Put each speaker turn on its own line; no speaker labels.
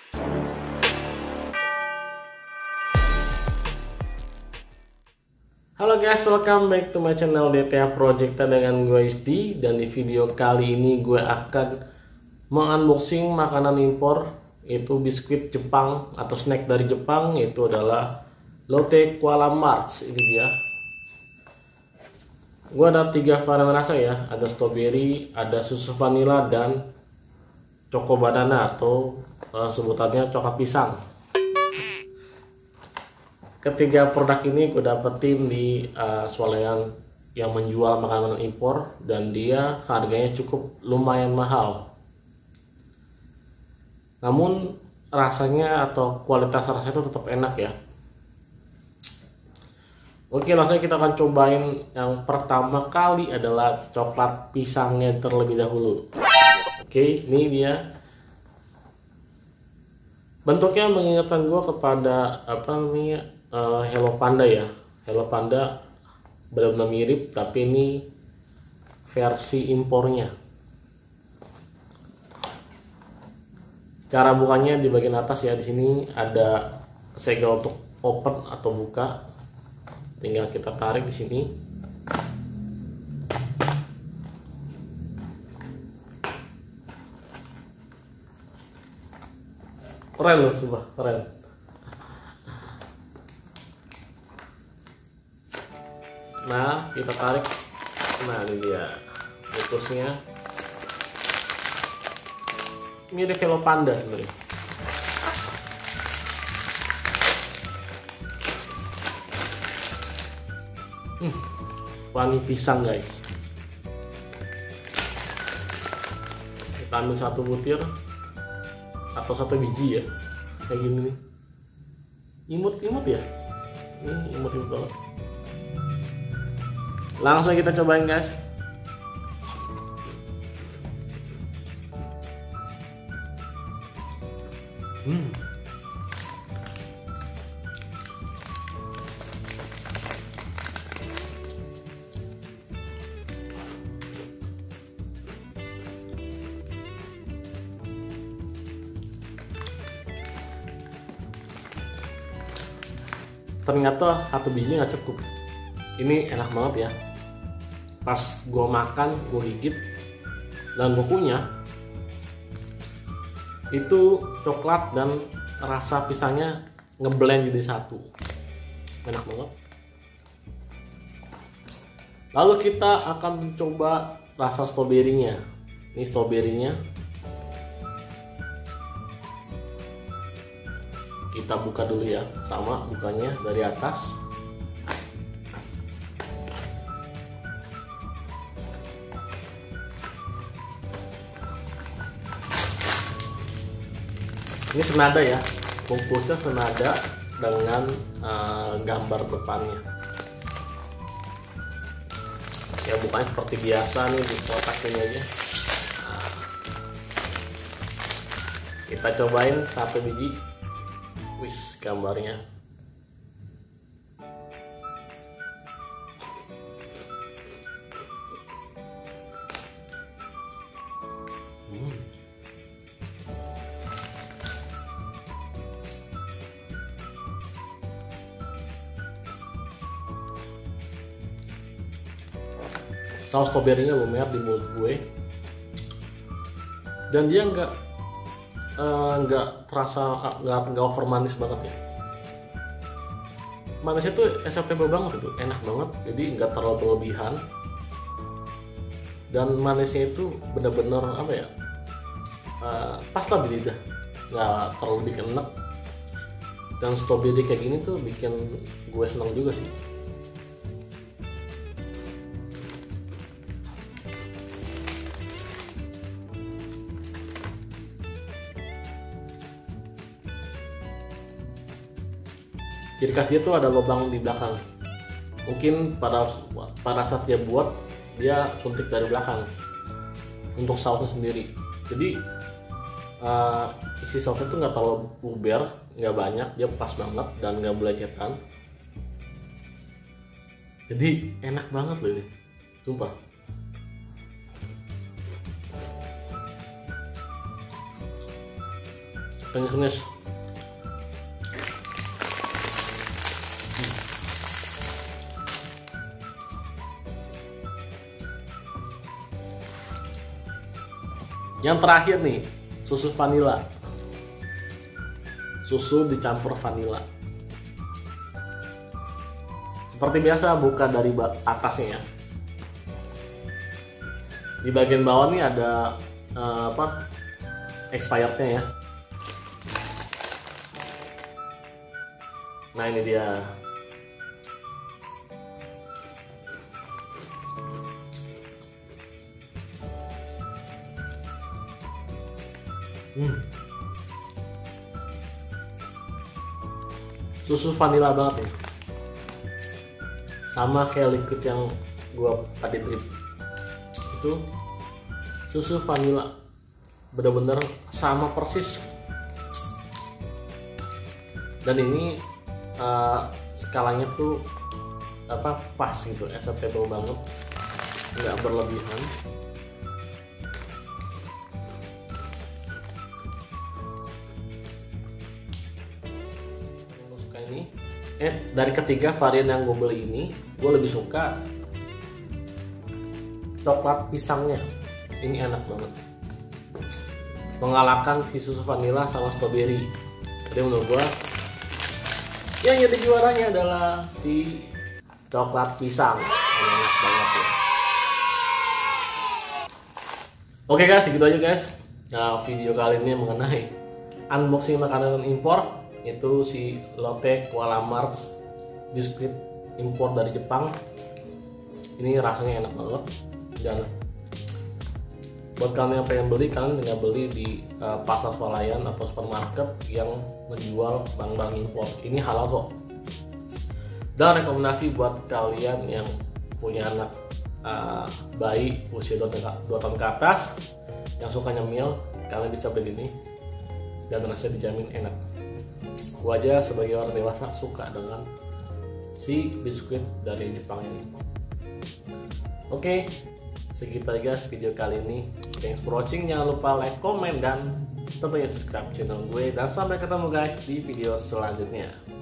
Halo guys, welcome back to my channel DTA Projecta dengan gue Isdi. Dan di video kali ini gue akan mengunboxing makanan impor, yaitu biskuit Jepang atau snack dari Jepang, yaitu adalah Lotte Koala Mars. Ini dia. Gue ada 3 varian rasa ya, ada strawberry, ada susu vanilla, dan choco banana atau sebutannya coklat pisang. Ketiga produk ini gue dapetin di swalayan yang menjual makanan impor, dan dia harganya cukup lumayan mahal. Namun rasanya atau kualitas rasanya itu tetap enak ya. Oke, langsung kita akan cobain. Yang pertama kali adalah coklat pisangnya terlebih dahulu. Oke, ini dia. Bentuknya mengingatkan gue kepada apa namanya, Hello Panda ya. Hello Panda benar-benar mirip, tapi ini versi impornya. Cara bukanya di bagian atas ya, di sini ada segel untuk open atau buka. Tinggal kita tarik di sini. Keren loh, coba keren. Nah, kita tarik. Nah, ini dia bungkusnya. Mirip Hello Panda sebenarnya. Wangi pisang guys. Kita ambil 1 butir atau 1 biji ya, kayak gini nih. Imut-imut ya. Ini imut-imut banget. Langsung kita cobain guys. Ternyata 1 biji nggak cukup. Ini enak banget ya. Pas gue makan, gue gigit dan gue kunyah, itu coklat dan rasa pisangnya ngeblend jadi satu. Enak banget. Lalu kita akan mencoba rasa stroberinya. Ini stroberinya. Kita buka dulu ya, sama bukanya dari atas. Ini senada ya, bungkusnya senada dengan gambar depannya. Ya bukanya seperti biasa nih di kotak ini aja. Nah, kita cobain 1 biji. Wis, gambarnya. Saus stroberinya lumayan di mulut gue, dan dia nggak terasa, nggak over manis banget ya. Manisnya tuh acceptable banget, itu enak banget, jadi nggak terlalu berlebihan. Dan manisnya itu bener-bener apa ya, pas lah di lidah, nggak terlalu bikin enak. Dan stroberi kayak gini tuh bikin gue senang juga sih. Ciri khas dia tuh ada lubang di belakang. Mungkin pada saat dia buat, dia suntik dari belakang untuk sausnya sendiri. Jadi isi sausnya tuh nggak terlalu luber, nggak banyak, dia pas banget dan nggak belecetan. Jadi enak banget loh ini, sumpah. Kenyes-kenyes. Yang terakhir nih, susu vanila. Susu dicampur vanila. Seperti biasa, buka dari atasnya ya. Di bagian bawah nih ada expirednya ya. Nah ini dia. Susu vanila banget ya. Sama kayak liquid yang gua tadi drip. Itu susu vanila. Bener-bener sama persis. Dan ini skalanya tuh pas gitu, acceptable banget. Nggak berlebihan. Dari ketiga varian yang gue beli ini, gue lebih suka coklat pisangnya. Ini enak banget, mengalahkan si susu vanila sama strawberry. Jadi menurut gue yang jadi juaranya adalah si coklat pisang. Enak banget ya. Oke guys, segitu aja guys. Nah, video kali ini mengenai unboxing makanan impor. Itu si Lotte Koala Mars biskuit impor dari Jepang. Ini rasanya enak banget. Dan buat kalian yang pengen beli, kalian tinggal beli di pasar swalayan atau supermarket yang menjual barang-barang impor. Ini halal kok. Dan rekomendasi buat kalian yang punya anak bayi usia 2 tahun ke atas yang suka nyemil, kalian bisa beli ini dan rasanya dijamin enak. Gua aja sebagai orang dewasa suka dengan si biskuit dari Jepang ini. Oke, segitu aja guys video kali ini. Thanks for watching. Jangan lupa like, comment, dan tentunya subscribe channel gue. Dan sampai ketemu guys di video selanjutnya.